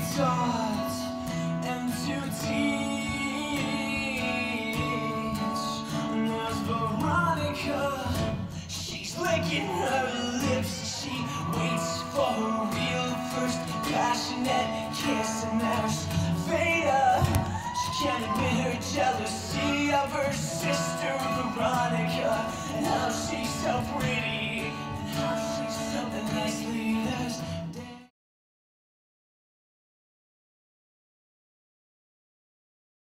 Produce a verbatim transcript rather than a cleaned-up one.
taught and to teach. And there's Veronica, she's licking her lips. She waits for her real first passionate kiss. And there's Veda, she can't admit her jealousy of her sister Veronica, and how she's so free.